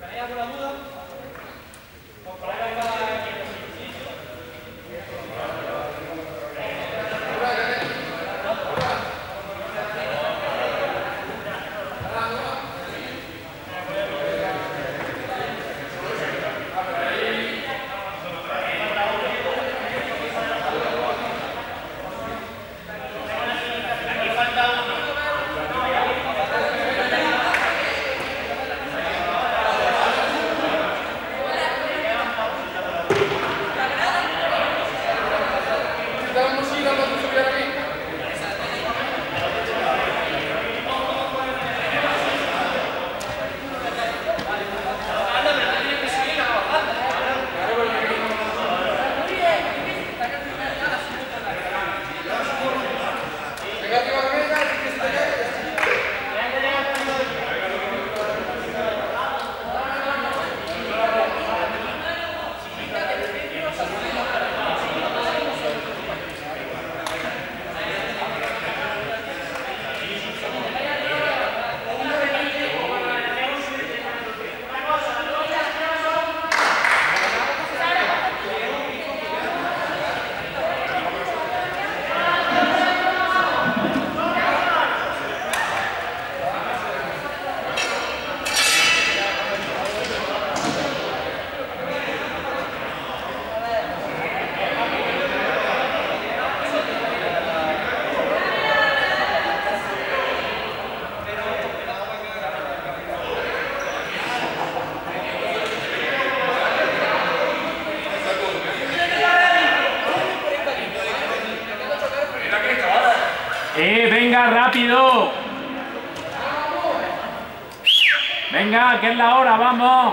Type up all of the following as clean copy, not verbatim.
Venga, rápido. Venga, que es la hora, vamos.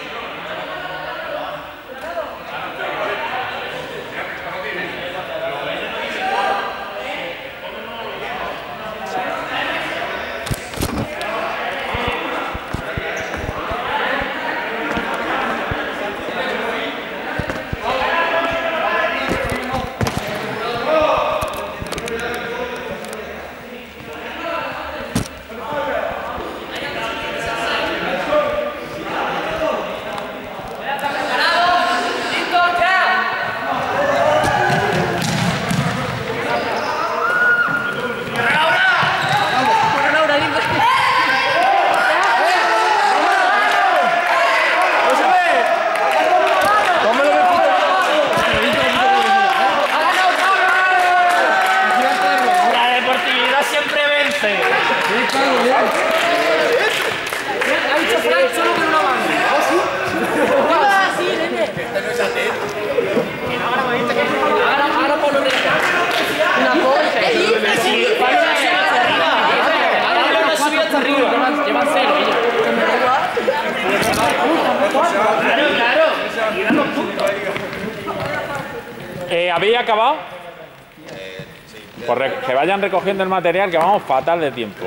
¿Habéis acabado? Sí. Pues que vayan recogiendo el material, que vamos fatal de tiempo.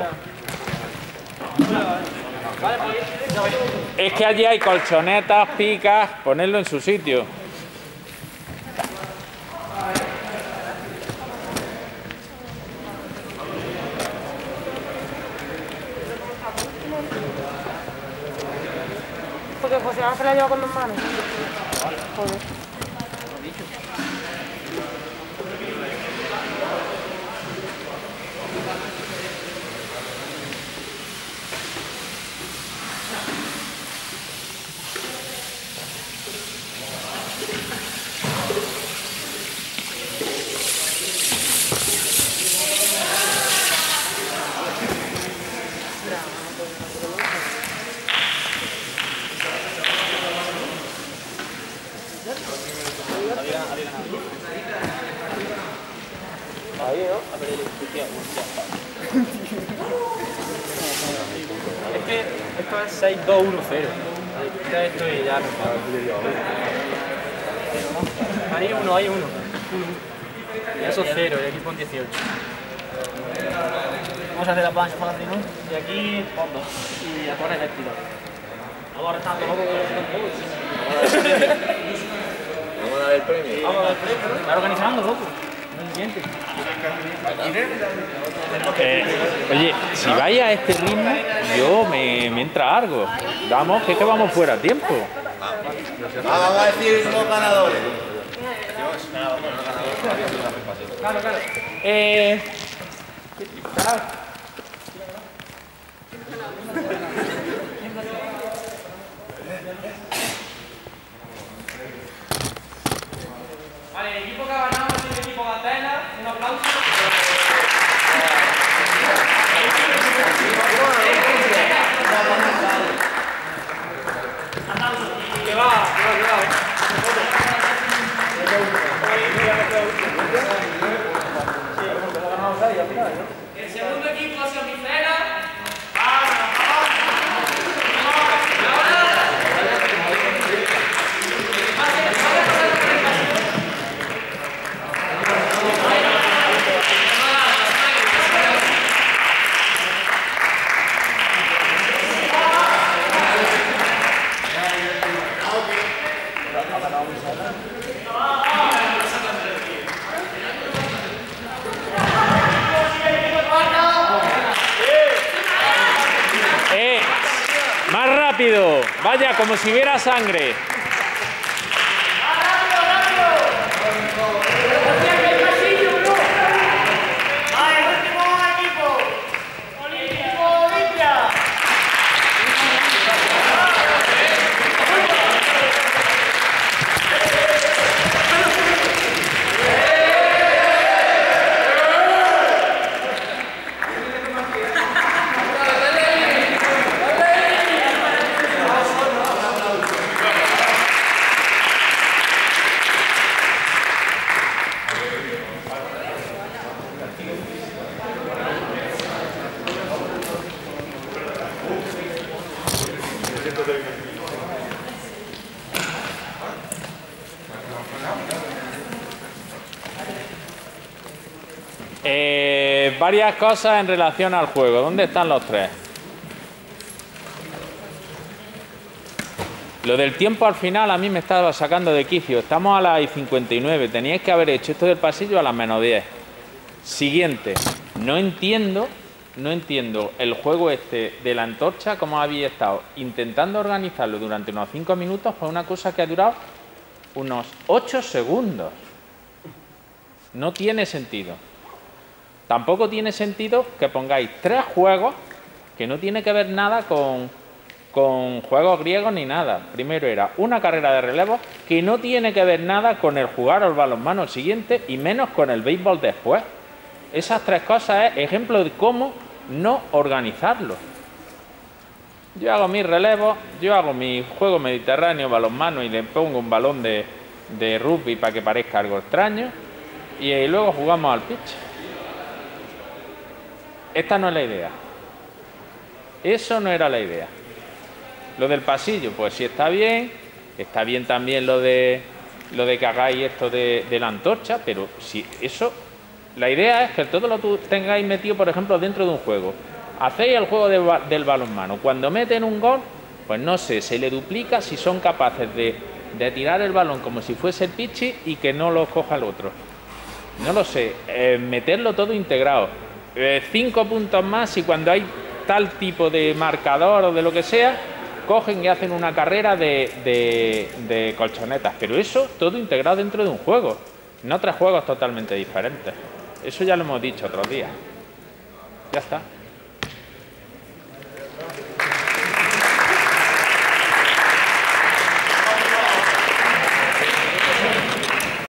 Es que allí hay colchonetas, picas, ponerlo en su sitio. Porque José Ángel la lleva con dos manos. Joder. Ahí, ¿no? Es que esto es 6-2-1-0. Quita esto y ya no. Hay uno. Y eso 0, y aquí pon 18. Vamos a hacer la plancha para la final. Y aquí pon 2. Y a poner el tiro. Vamos restando loco que vamos a dar el premio. Vamos a dar el premio. Está organizando, loco. siguiente. Oye, si vais a este ritmo, yo me entra algo. Vamos, que vamos fuera a tiempo. Vamos a decir los ganadores. Claro. Vale, el equipo que ha ganado es el equipo de Atenas. Un aplauso. Que va. El segundo equipo ha sido Micena. Más rápido, vaya, como si hubiera sangre. Varias cosas en relación al juego. ¿Dónde están los tres? Lo del tiempo al final a mí me estaba sacando de quicio. Estamos a las 59. Teníais que haber hecho esto del pasillo a las menos 10. Siguiente. No entiendo el juego este de la antorcha, cómo había estado intentando organizarlo durante unos 5 minutos por una cosa que ha durado unos 8 segundos. No tiene sentido. Tampoco tiene sentido que pongáis 3 juegos que no tiene que ver nada con juegos griegos ni nada. Primero era una carrera de relevos que no tiene que ver nada con el jugar al balonmano el siguiente y menos con el béisbol después. Esas 3 cosas es ejemplo de cómo no organizarlo. Yo hago mis relevos, yo hago mi juego mediterráneo balonmano y le pongo un balón de rugby para que parezca algo extraño y luego jugamos al pitch. Esta no es la idea. Eso no era la idea. Lo del pasillo, pues sí está bien también lo de que hagáis esto de la antorcha, pero si eso, la idea es que todo lo tengáis metido, por ejemplo, dentro de un juego. Hacéis el juego del balonmano. Cuando meten un gol, pues no sé, se le duplica si son capaces de tirar el balón como si fuese el pitch y que no lo coja el otro. No lo sé, meterlo todo integrado. 5 puntos más y cuando hay tal tipo de marcador o de lo que sea, cogen y hacen una carrera de colchonetas. Pero eso todo integrado dentro de un juego, no 3 juegos totalmente diferentes. Eso ya lo hemos dicho otros días. Ya está.